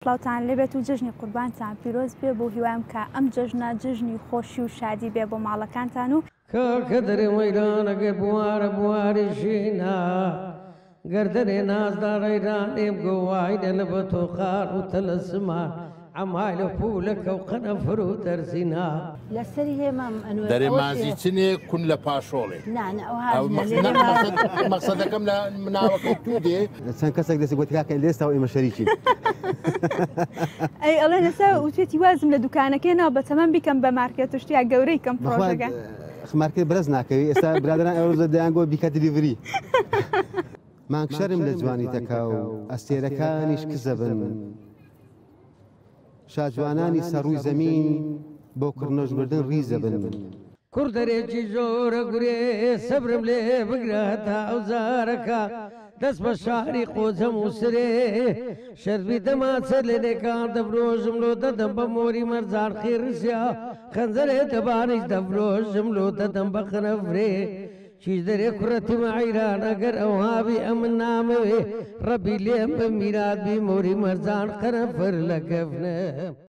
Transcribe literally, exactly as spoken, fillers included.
سڵاوتان لێبێت و جژنی قوربانتان پیرۆز بێ بۆ هیوایم کە ئەم جژنە جژنی خۆشی و شادی بێ بۆ ماڵەکانتان و کە دەرێ مەیدانە گەر بوارە بواری ژینا گەردەنێ نازدا ڕێرانێم گۆوایدە لە بە تۆقار و تەلەسمان ئەمای لە پوولەکە و قەنەفر و دەرزینا لەسەری هێمام دەرێ مازی چنێ کون لە پاشۆڵێ مەقسەدەکەم لە مناوەکە تو دێ چەند کەسێک دەستی بۆ تکاکە لێستا و ئێمە شەریکی ئەی ئەڵێ نەسا وتێتی وازم لە دوکانەکەیەوە بە تەمەم بیکەم بە مارکێت شتیا گەورەی کەم پرۆژەکە مارکێت بەرز ناکەوی ئێستا برادران ئەوڕۆ دەیانگۆ بیکە دیلیڤری مانگ شەرم لە جوانی تەکا و ئەستێرەکانیش کزە بن شاجوانانی سەڕووی زەمین بۆ کڕنۆژبردن ڕیزە بن کوڕ دەرێکی زۆرە گورێ سەبرم لێ بگرە هەتا ئەوزارەکە دەست بە شاری قۆجەم و سرێ شەربی دەماچە لێنێکان دەفرۆژم لۆ دەدەم بە مۆری مەرزان خێڕسیا خەنجەرێ دەبانیش دەفرۆژم لۆ دەدەم بە خەنەفرێ چیش دەرێ کوڕەتی مەعیران ئەگەر ئەو هاوی ئەمن نامەوێ ڕەبی لێم بە میرات بی مۆری مەرزان خەنەفر لە کەفنە